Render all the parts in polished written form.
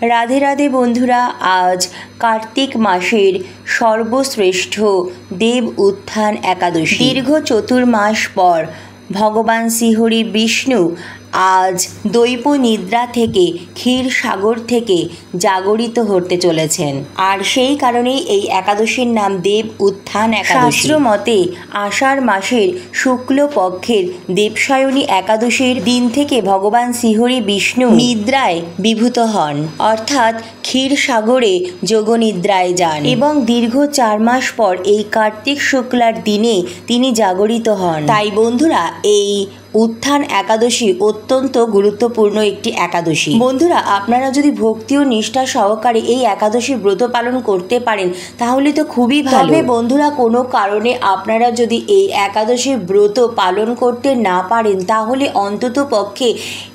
রাধে রাধে বন্ধুরা, আজ কার্তিক মাসের সর্বশ্রেষ্ঠ দেব উত্থান একাদশী। দীর্ঘ চতুর্মাস পর ভগবান শ্রীহরি বিষ্ণু আজ দৈব নিদ্রা থেকে ক্ষীর সাগর থেকে জাগরিত হতে চলেছেন, আর সেই কারণেই এই একাদশীর নাম দেব উত্থান একাদশী। শাস্ত্র মতে আষাঢ় মাসের শুক্ল পক্ষের দেবসায়নী একাদশীর দিন থেকে ভগবান শ্রীহরি বিষ্ণু নিদ্রায় বিভূত হন, অর্থাৎ ক্ষীর সাগরে যোগনিদ্রায় যান এবং দীর্ঘ 4 মাস পর এই কার্তিক শুক্লার দিনে তিনি জাগরিত হন। তাই বন্ধুরা, এই উত্থান একাদশী অত্যন্ত গুরুত্বপূর্ণ একটি একাদশী। বন্ধুরা, আপনারা যদি ভক্তি ও নিষ্ঠা সহকারে এই একাদশী ব্রত পালন করতে পারেন তাহলে তো খুবই ভালো। তবে বন্ধুরা, কোনো কারণে আপনারা যদি এই একাদশী ব্রত পালন করতে না পারেন তাহলে অন্তত পক্ষে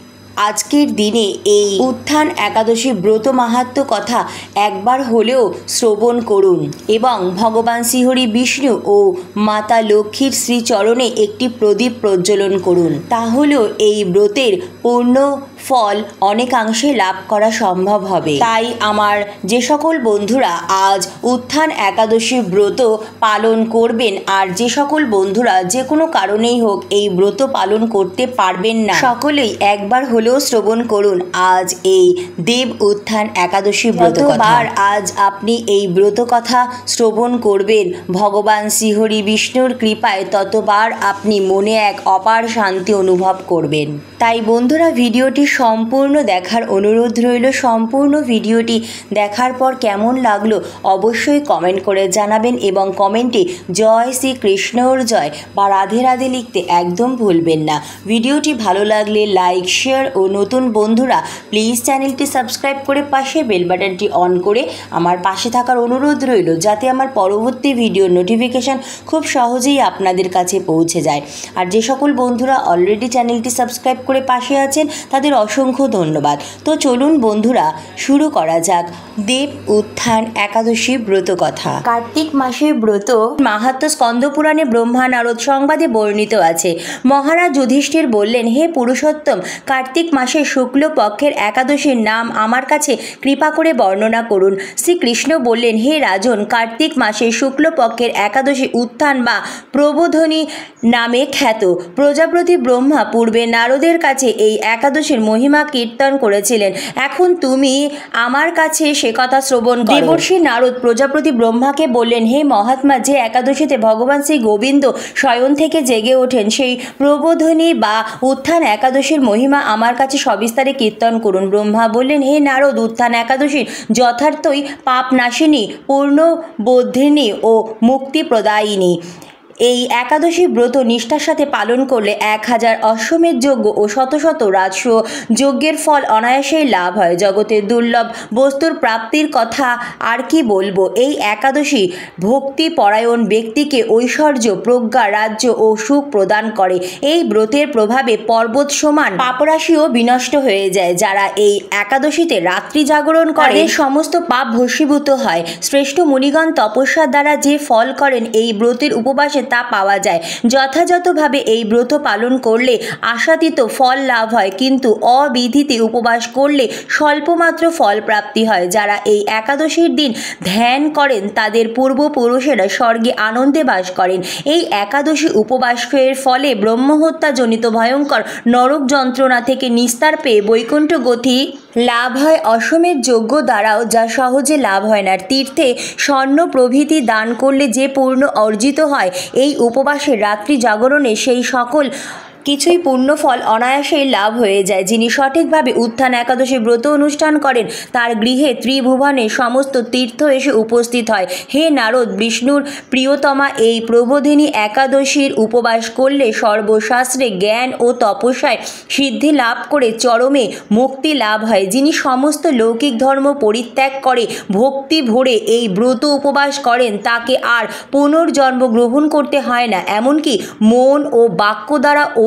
আজকের দিনে এই উত্থান একাদশী ব্রত মাহাত্ম্য কথা একবার হলেও শ্রবণ করুন এবং ভগবান শ্রীহরি বিষ্ণু ও মাতা লক্ষ্মীর শ্রীচরণে একটি প্রদীপ প্রজ্বলন করুন। তাহলেও এই ব্রতের পূর্ণ ফল অনেকাংশে লাভ করা সম্ভব হবে। তাই আমার যে সকল বন্ধুরা আজ উত্থান একাদশী ব্রত পালন করবেন, আর যে সকল বন্ধুরা যে কোনো কারণেই হোক এই ব্রত পালন করতে পারবেন না, সকলেই একবার হলেও শ্রবণ করুন আজ এই দেব উত্থান একাদশী ব্রত কথা। আজ আপনি এই ব্রত কথা শ্রবণ করবেন ভগবান শ্রীহরি বিষ্ণুর কৃপায়, ততবার আপনি মনে এক অপার শান্তি অনুভব করবেন। তাই বন্ধুরা, ভিডিওটি সম্পূর্ণ দেখার অনুরোধ রইল। সম্পূর্ণ ভিডিওটি দেখার পর কেমন লাগলো অবশ্যই কমেন্ট করে জানাবেন এবং কমেন্টে জয় শ্রী কৃষ্ণর জয় বা রাধে রাধে লিখতে একদম ভুলবেন না। ভিডিওটি ভালো লাগলে লাইক, শেয়ার ও নতুন বন্ধুরা প্লিজ চ্যানেলটি সাবস্ক্রাইব করে পাশে বেল বাটনটি অন করে আমার পাশে থাকার অনুরোধ রইল, যাতে আমার পরবর্তী ভিডিওর নোটিফিকেশান খুব সহজেই আপনাদের কাছে পৌঁছে যায়। আর যে সকল বন্ধুরা অলরেডি চ্যানেলটি সাবস্ক্রাইব করে পাশে আছেন তাদের অসংখ্য ধন্যবাদ। তো চলুন বন্ধুরা, শুরু করা যাক দেব উত্থান একাদশী ব্রত কথা। কার্তিক মাসের ব্রত মাহাত্ম্য স্কন্দপুরাণে ব্রহ্মা নারদ সংবাদে বর্ণিত আছে। মহারাজ যুধিষ্ঠির বললেন, হে পুরুষোত্তম, কার্তিক মাসের শুক্ল পক্ষের একাদশীর নাম আমার কাছে কৃপা করে বর্ণনা করুন। শ্রীকৃষ্ণ বললেন, হে রাজন, কার্তিক মাসের শুক্ল পক্ষের একাদশী উত্থান বা প্রবোধনী নামে খ্যাত। প্রজাপতি ব্রহ্মা পূর্বে নারদের কাছে এই একাদশীর মহিমা কীর্তন করেছিলেন। এখন তুমি আমার কাছে সে কথা শ্রবণ করো। দেবর্ষি নারদ প্রজাপতি ব্রহ্মাকে বললেন, হে মহাত্মা, যে একাদশীতে ভগবান শ্রী গোবিন্দ শয়ন থেকে জেগে ওঠেন সেই প্রবোধনী বা উত্থান একাদশীর মহিমা আমার কাছে সবিস্তারে কীর্তন করুন। ব্রহ্মা বললেন, হে নারদ, উত্থান একাদশীর যথার্থই পাপনাশিনী, পূর্ণবোধিনী ও মুক্তিপ্রদায়িনী। এই একাদশী ব্রত নিষ্ঠার সাথে পালন করলে 1000 অশ্বমেধ যজ্ঞ ও শত শত রাজস্ব যজ্ঞের ফল অনায়াসেই লাভ হয়। জগতের দুর্লভ বস্তুর প্রাপ্তির কথা আর কি বলবো। এই একাদশী ভক্তিপরায়ণ ব্যক্তিকে ঐশ্বর্য, প্রজ্ঞা, রাজ্য ও সুখ প্রদান করে। এই ব্রতের প্রভাবে পর্বত সমান পাপরাশিও বিনষ্ট হয়ে যায়। যারা এই একাদশীতে রাত্রি জাগরণ করে তাদের সমস্ত পাপ ভস্মীভূত হয়। শ্রেষ্ঠ মুনিগণ তপস্যার দ্বারা যে ফল করেন এই ব্রতের উপবাসে তা পাওয়া যায়। যথাযথভাবে এই ব্রত পালন করলে আশাতীত ফল লাভ হয়, কিন্তু অবিধিতে উপবাস করলে স্বল্পমাত্র ফল প্রাপ্তি হয়। যারা এই একাদশীর দিন ধ্যান করেন তাদের পূর্বপুরুষেরা স্বর্গে আনন্দে বাস করেন। এই একাদশী উপবাসের ফলে ব্রহ্মহত্যাজনিত ভয়ঙ্কর নরক যন্ত্রণা থেকে নিস্তার পেয়ে বৈকুণ্ঠ গতি লাভ হয়। অশ্বমেধ যজ্ঞ দ্বারাও যা সহজে লাভ হয় না। তীর্থে স্বর্ণ প্রভৃতি দান করলে যে পূর্ণ অর্জিত হয়, এই উপবাসের রাত্রি জাগরণে সেই সকল কিছুই পূর্ণ ফল অনায়াসেই লাভ হয়ে যায়। যিনি সঠিকভাবে উত্থান একাদশী ব্রত অনুষ্ঠান করেন তার গৃহে ত্রিভুবনে সমস্ত তীর্থ এসে উপস্থিত হয়। হে নারদ, বিষ্ণুর প্রিয়তমা এই প্রবোধিনী একাদশীর উপবাস করলে সর্বশাস্ত্রে জ্ঞান ও তপস্যায় সিদ্ধি লাভ করে চরমে মুক্তি লাভ হয়। যিনি সমস্ত লৌকিক ধর্ম পরিত্যাগ করে ভক্তি ভরে এই ব্রত উপবাস করেন তাকে আর পুনর্জন্ম গ্রহণ করতে হয় না, এমনকি মন ও বাক্য দ্বারা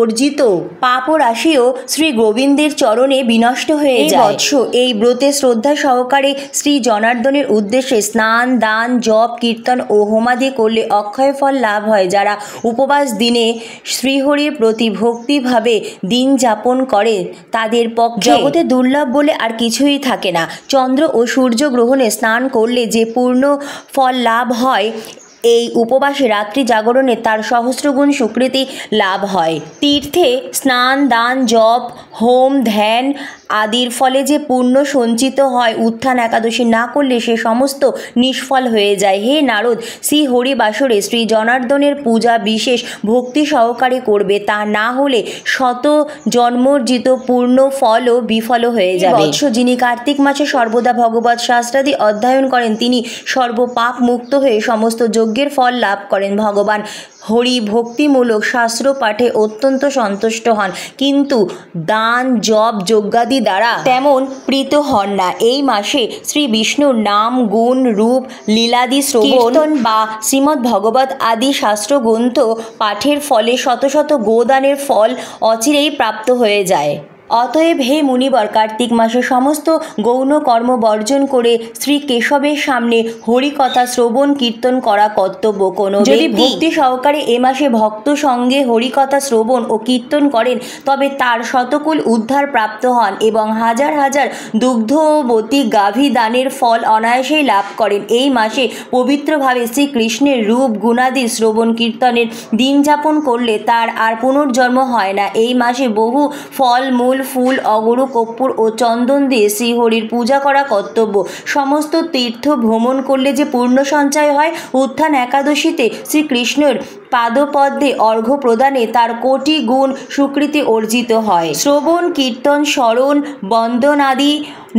অর্জিত পাপ ও রাশিও শ্রী গোবিন্দের চরণে বিনষ্ট হয়ে যায়। বৎস এই ব্রতে শ্রদ্ধা সহকারে শ্রী জনার্দনের উদ্দেশ্যে স্নান দান জপ কীর্তন ও হোমাদি করলে অক্ষয় ফল লাভ হয়। যারা উপবাস দিনে শ্রীহরির প্রতি ভক্তিভাবে দিন যাপন করে তাদের পক্ষে জগতে দুর্লভ বলে আর কিছুই থাকে না। চন্দ্র ও সূর্য গ্রহণে স্নান করলে যে পূর্ণ ফল লাভ হয়, এই উপবাসে রাত্রি জাগরণে তার সহস্রগুণ সুকৃতি লাভ হয়। তীর্থে স্নান দান জপ হোম ধ্যান আদির ফলে যে পুণ্য সঞ্চিত হয়, উত্থান একাদশী না করলে সে সমস্ত নিষ্ফল হয়ে যায়। হে নারদ, শ্রী হরিবাসরে শ্রী জনার্দনের পূজা বিশেষ ভক্তি সহকারে করবে, তা না হলে শত জন্মর্জিত পূর্ণ ফলও বিফল হয়ে যাবে। যিনি কার্তিক মাসে সর্বদা ভগবৎ শাস্ত্রাদি অধ্যয়ন করেন তিনি সর্বপাপ মুক্ত হয়ে সমস্ত যজ্ঞের ফল লাভ করেন। ভগবান হরি ভক্তিমূলক শাস্ত্র পাঠে অত্যন্ত সন্তুষ্ট হন, কিন্তু দান জপ যজ্ঞাদি দ্বারা তেমন প্রীত হন না। এই মাসে শ্রী বিষ্ণুর নাম গুণ রূপ লীলাদি শ্রবণ বা শ্রীমদ্ ভগবত আদি শাস্ত্রগ্রন্থ পাঠের ফলে শত শত গোদানের ফল অচিরেই প্রাপ্ত হয়ে যায়। অতএব হে মুনিবর, কার্তিক মাসে সমস্ত গৌণ কর্ম বর্জন করে শ্রী কেশবের সামনে হরিকথা শ্রবণ কীর্তন করা কর্তব্য। কোনো যদি ভক্তি সহকারে এ মাসে ভক্ত সঙ্গে হরিকথা শ্রবণ ও কীর্তন করেন তবে তার শতকুল উদ্ধার প্রাপ্ত হন এবং হাজার হাজার দুগ্ধবতী গাভী দানের ফল অনায়াসেই লাভ করেন। এই মাসে পবিত্রভাবে শ্রীকৃষ্ণের রূপ গুণাদি শ্রবণ কীর্তনের দিন যাপন করলে তার আর পুনর্জন্ম হয় না। এই মাসে বহু ফল মূল ফুল অগরু কর্পূর ও চন্দন দিয়ে শ্রীহরির পূজা করা কর্তব্য। সমস্ত তীর্থ ভ্রমণ করলে যে পূর্ণ সঞ্চয় হয়, উত্থান একাদশীতে শ্রীকৃষ্ণের পাদপদ্মে অর্ঘ্য প্রদানে তার কোটি গুণ সুকৃতি অর্জিত হয়। শ্রবণ কীর্তন স্মরণ বন্দনাদি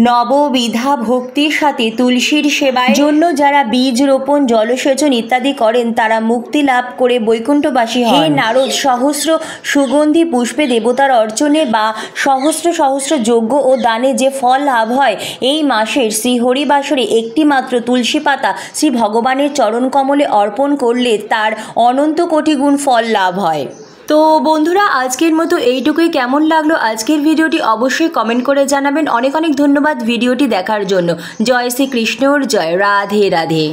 নববিধা ভক্তির সাথে তুলসীর সেবায় জন্য যারা বীজ রোপণ জলসেচন ইত্যাদি করেন তারা মুক্তি লাভ করে বৈকুণ্ঠবাসী হন। হে নারদ, সহস্র সুগন্ধি পুষ্পে দেবতার অর্চনে বা সহস্র সহস্র যজ্ঞ ও দানে যে ফল লাভ হয়, এই মাসের শ্রী হরিবাসরে একটি মাত্র তুলসী পাতা শ্রী ভগবানের চরণ কমলে অর্পণ করলে তার অনন্ত কোটি গুণ ফল লাভ হয়। তো বন্ধুরা, আজকের মতো এইটুকুই। কেমন লাগলো আজকের ভিডিওটি অবশ্যই কমেন্ট করে জানাবেন। অনেক অনেক ধন্যবাদ ভিডিওটি দেখার জন্য। জয় শ্রীকৃষ্ণর জয়। রাধে রাধে।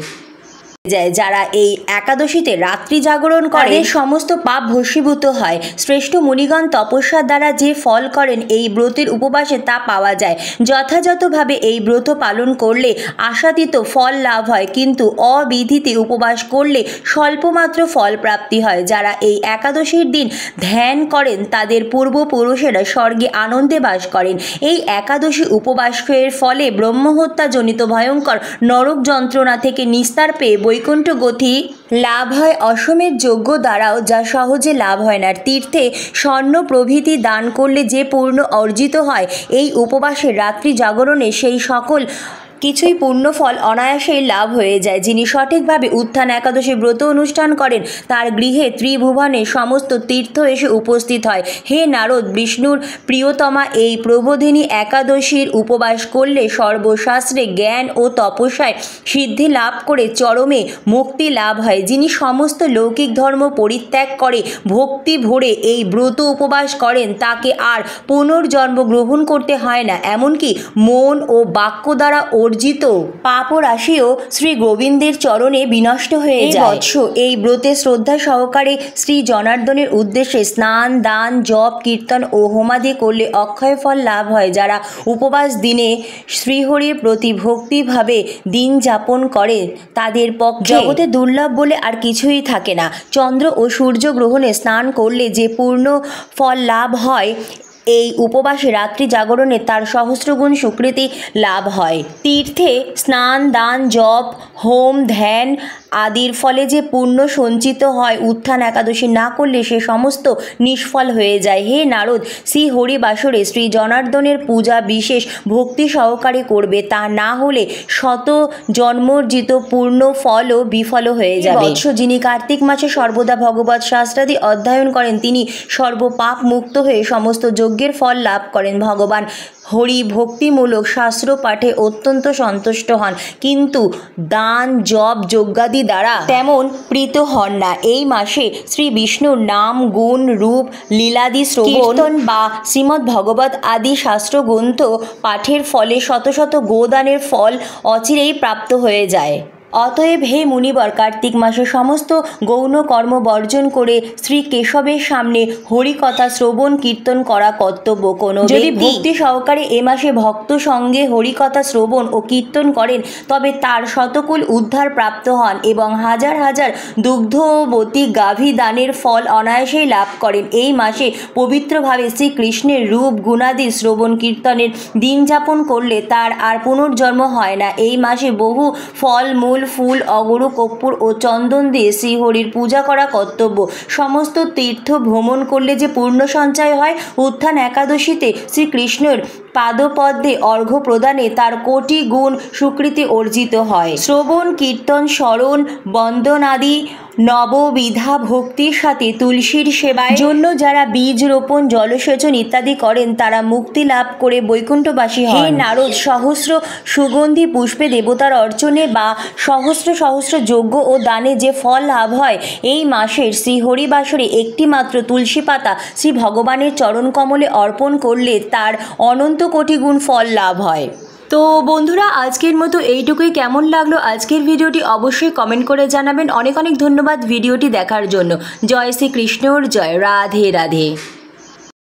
যারা এই একাদশীতে রাত্রি জাগরণ করে সমস্ত পাপ ভস্মীভূত হয়। শ্রেষ্ঠ মুনিগণ তপস্যার দ্বারা যে ফল করেন এই ব্রতের উপবাসে তা পাওয়া যায়। যথাযথভাবে এই ব্রত পালন করলে আশাতীত ফল লাভ হয়, কিন্তু অবিধিতে উপবাস করলে স্বল্পমাত্র ফল প্রাপ্তি হয়। যারা এই একাদশীর দিন ধ্যান করেন তাদের পূর্বপুরুষেরা স্বর্গে আনন্দে বাস করেন। এই একাদশী উপবাসের ফলে ব্রহ্মহত্যাজনিত ভয়ঙ্কর নরক যন্ত্রণা থেকে নিস্তার পেয়ে বৈকুণ্ঠ গতি লাভ হয়। অশ্বমেধ যজ্ঞ দ্বারাও যা সহজে লাভ হয় না। তীর্থে স্বর্ণ প্রভৃতি দান করলে যে পূর্ণ অর্জিত হয়, এই উপবাসের রাত্রি জাগরণে সেই সকল কিছুই পূর্ণ ফল অনায়াসেই লাভ হয়ে যায়। যিনি সঠিকভাবে উত্থান একাদশী ব্রত অনুষ্ঠান করেন তার গৃহে ত্রিভুবনে সমস্ত তীর্থ এসে উপস্থিত হয়। হে নারদ, বিষ্ণুর প্রিয়তমা এই প্রবোধিনী একাদশীর উপবাস করলে সর্বশাস্ত্রে জ্ঞান ও তপস্যায় সিদ্ধি লাভ করে চরমে মুক্তি লাভ হয়। যিনি সমস্ত লৌকিক ধর্ম পরিত্যাগ করে ভক্তি ভরে এই ব্রত উপবাস করেন তাকে আর পুনর্জন্ম গ্রহণ করতে হয় না, এমনকি মন ও বাক্য দ্বারা অর্জিত পাপ রাশিও শ্রী গোবিন্দের চরণে বিনষ্ট হয়ে যায়। বৎস এই ব্রতে শ্রদ্ধা সহকারে শ্রী জনার্দনের উদ্দেশ্যে স্নান দান জপ কীর্তন ও হোমাদি করলে অক্ষয় ফল লাভ হয়। যারা উপবাস দিনে শ্রীহরির প্রতি ভক্তিভাবে দিন যাপন করে তাদের পক্ষে জগতে দুর্লভ বলে আর কিছুই থাকে না। চন্দ্র ও সূর্য গ্রহণে স্নান করলে যে পূর্ণ ফল লাভ হয়, এই উপবাসে রাত্রি জাগরণে তার সহস্রগুণ সুকৃতি লাভ হয়। তীর্থে স্নান দান জপ হোম ধ্যান আদির ফলে যে পুণ্য সঞ্চিত হয়, উত্থান একাদশী না করলে সে সমস্ত নিষ্ফল হয়ে যায়। হে নারদ, শ্রী হরিবাসরে শ্রী জনার্দনের পূজা বিশেষ ভক্তি সহকারে করবে, তা না হলে শত জন্মর্জিত পূর্ণ ফলও বিফল হয়ে যাবে। যিনি কার্তিক মাসে সর্বদা ভগবৎ শাস্ত্রাদি অধ্যয়ন করেন তিনি সর্বপাপ মুক্ত হয়ে সমস্ত যজ্ঞের ফল লাভ করেন। ভগবান হরি ভক্তিমূলক শাস্ত্র পাঠে অত্যন্ত সন্তুষ্ট হন, কিন্তু দান জপ যজ্ঞাদি দ্বারা তেমন প্রীত হন না। এই মাসে শ্রী বিষ্ণুর নাম গুণ রূপ লীলাদি শ্রবণ কীর্তন বা শ্রীমদ্ ভগবত আদি শাস্ত্রগ্রন্থ পাঠের ফলে শত শত গোদানের ফল অচিরেই প্রাপ্ত হয়ে যায়। অতএব হে মুনিবর, কার্তিক মাসে সমস্ত গৌণ কর্ম বর্জন করে শ্রী কেশবের সামনে হরিকথা শ্রবণ কীর্তন করা কর্তব্য। কোনো যদি ভক্তি সহকারে এ মাসে ভক্ত সঙ্গে হরিকথা শ্রবণ ও কীর্তন করেন, তবে তার শতকুল উদ্ধার প্রাপ্ত হন এবং হাজার হাজার দুগ্ধবতী গাভী দানের ফল অনায়াসেই লাভ করেন। এই মাসে পবিত্রভাবে শ্রীকৃষ্ণের রূপ গুণাদি শ্রবণ কীর্তনের দিন যাপন করলে তার আর পুনর্জন্ম হয় না। এই মাসে বহু ফল মূল ফুল অগরু কর্পূর ও চন্দন দিয়ে শ্রীহরির পূজা করা কর্তব্য। সমস্ত তীর্থ ভ্রমণ করলে যে পূর্ণ সঞ্চয় হয়, উত্থান একাদশীতে শ্রীকৃষ্ণের পাদপদ্মে অর্ঘ্য প্রদানে তার কোটি গুণ সুকৃতি অর্জিত হয়। শ্রবণ কীর্তন স্মরণ বন্দনাদি নববিধা ভক্তির সাথে তুলসীর সেবায় জন্য যারা বীজ রোপণ জলসেচন ইত্যাদি করেন, তারা মুক্তি লাভ করে বৈকুণ্ঠবাসী হন। হে নারদ, সহস্র সুগন্ধি পুষ্পে দেবতার অর্চনে বা সহস্র সহস্র যজ্ঞ ও দানে যে ফল লাভ হয়, এই মাসের শ্রী হরিবাসরে একটি মাত্র তুলসী পাতা শ্রী ভগবানের চরণ কমলে অর্পণ করলে তার অনন্ত কোটি গুণ ফল লাভ হয়। তো বন্ধুরা, আজকের মতো এইটুকুই। কেমন লাগলো আজকের ভিডিওটি অবশ্যই কমেন্ট করে জানাবেন। অনেক অনেক ধন্যবাদ ভিডিওটি দেখার জন্য। জয় শ্রীকৃষ্ণর জয়। রাধে রাধে।